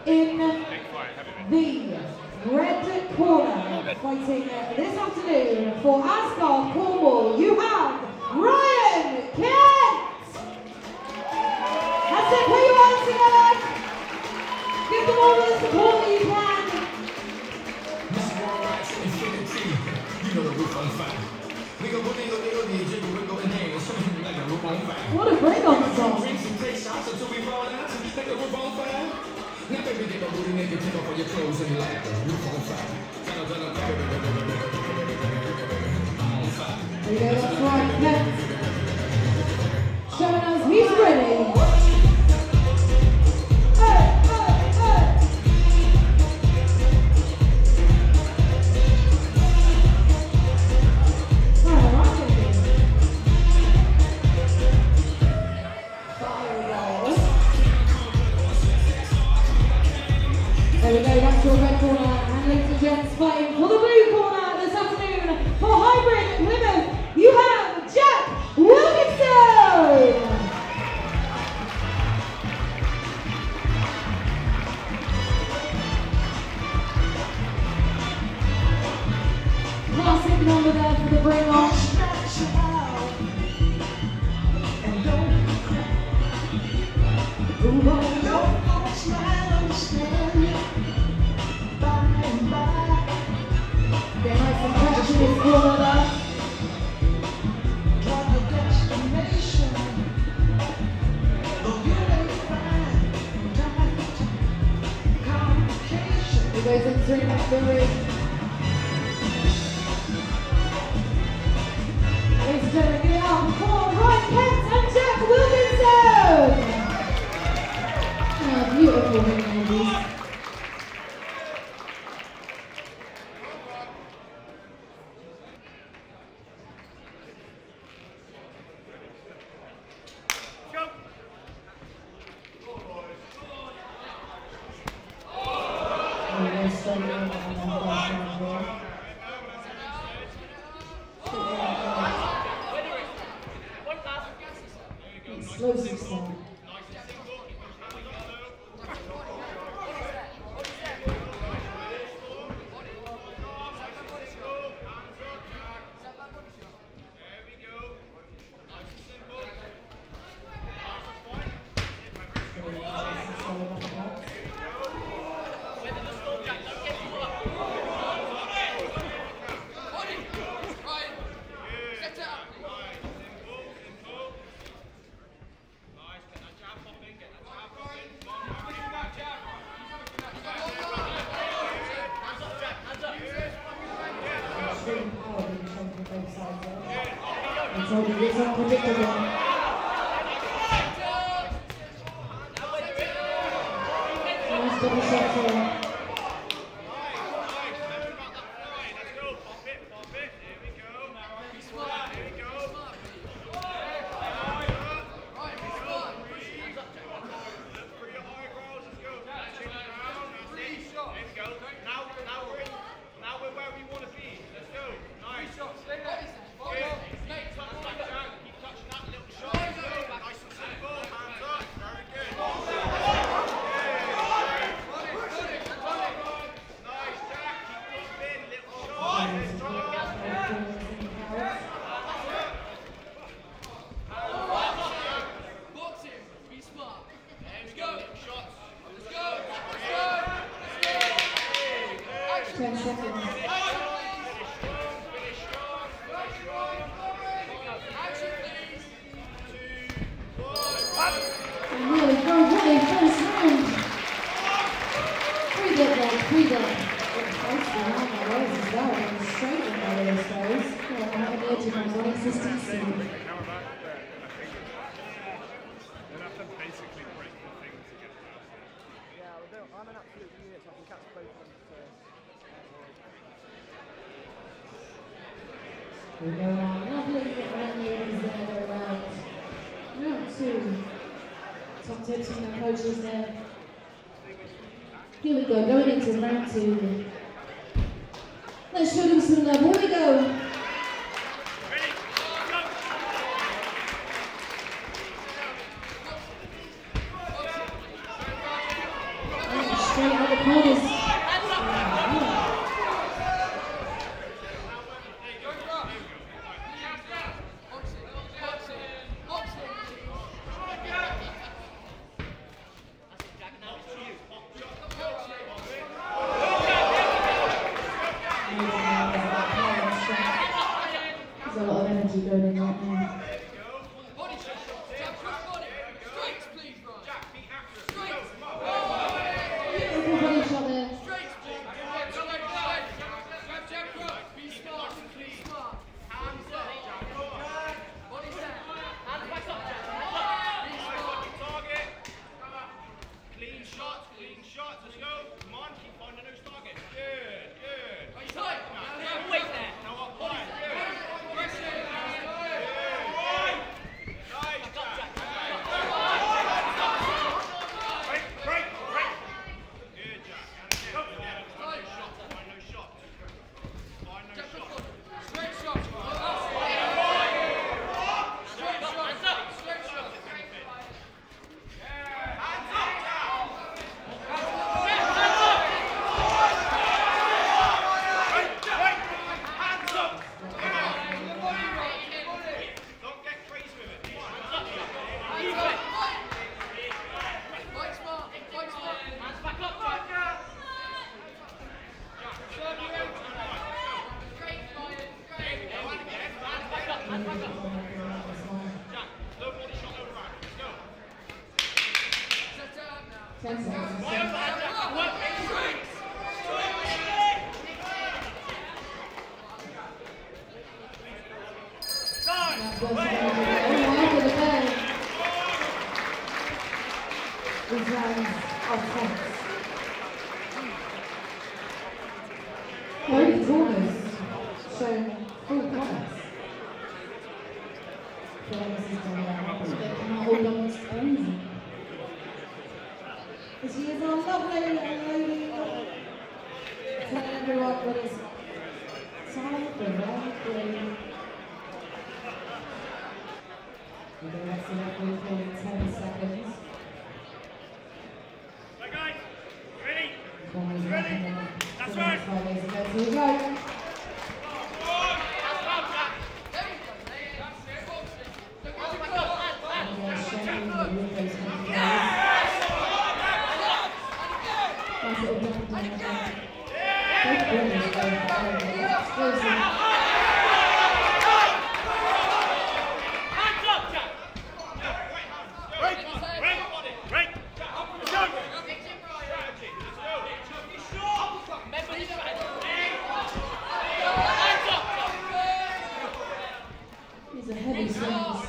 in the red corner, fighting this afternoon for Asgard, Cornwall, you have Ryan Kent! That's it, put your hands together! Give them all the support that you can! What a bring on song! There you go, that's right, Kent. Showing us he's ready. There we go, that's your red corner, and ladies and gents, fighting for the blue corner this afternoon for hybrid Plymouth, you have Jack Wilkinson! Classic number there for the bring on. Get nice and catch in this corner there. He goes into the ring. Ladies and gentlemen, give it up for Ryan Kent and Jack Wilkinson! Beautiful ring ladies. Explosive stuff. It's unpredictable. Nice double shot here. We go on, lovely round ladies there, go around. Round two. Top tips from the coaches there. Here we go, going into round two. Let's show them some love. Here we go. corners. There's a lot of energy going in right now. Both corners show full promise. They cannot hold on to crazy. She is a lovely lady. Telling everyone what is time for right play. The rest of the play for 10 seconds. Right guys, ready? Ready? That's right. Here we go. These are heavy swings.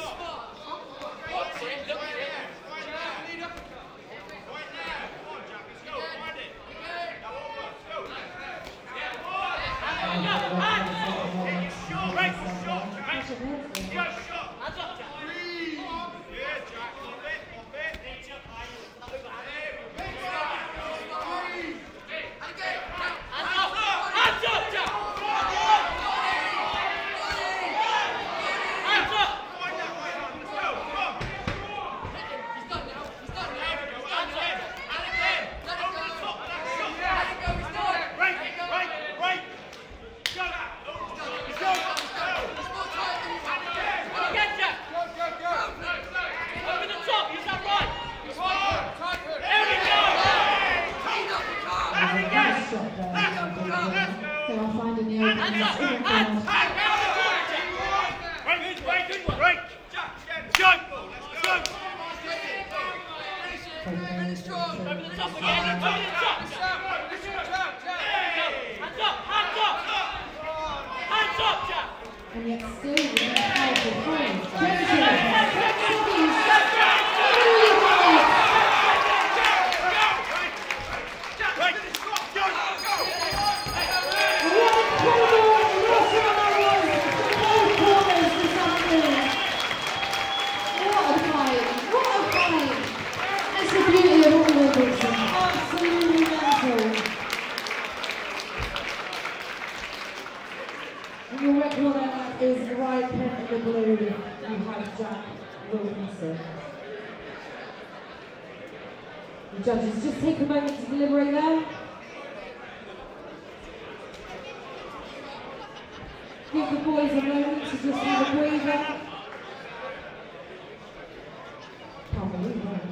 And yet still with a powerful point. Your record is right pen in the blue. You have Jack Wilkinson. The judges, just take a moment to deliberate there. Give the boys a moment to just have a breather. Can't believe that.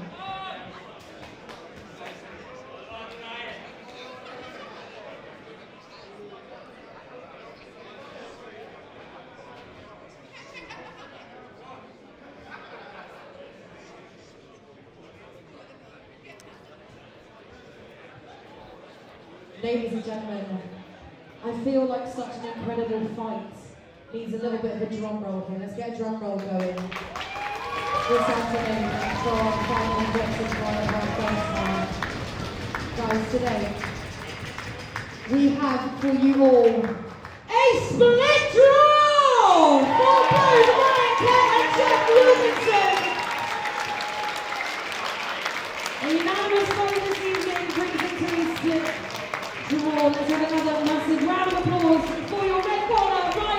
Ladies and gentlemen, I feel like such an incredible fight needs a little bit of a drum roll here. Let's get a drum roll going this afternoon for our final objective for our first time. Guys, today we have for you all a split draw for both Ryan Kent and Jeff Wilkinson. A unanimous vote this evening brings it to a split draw. Let's have another massive round of applause for your red corner, Ryan.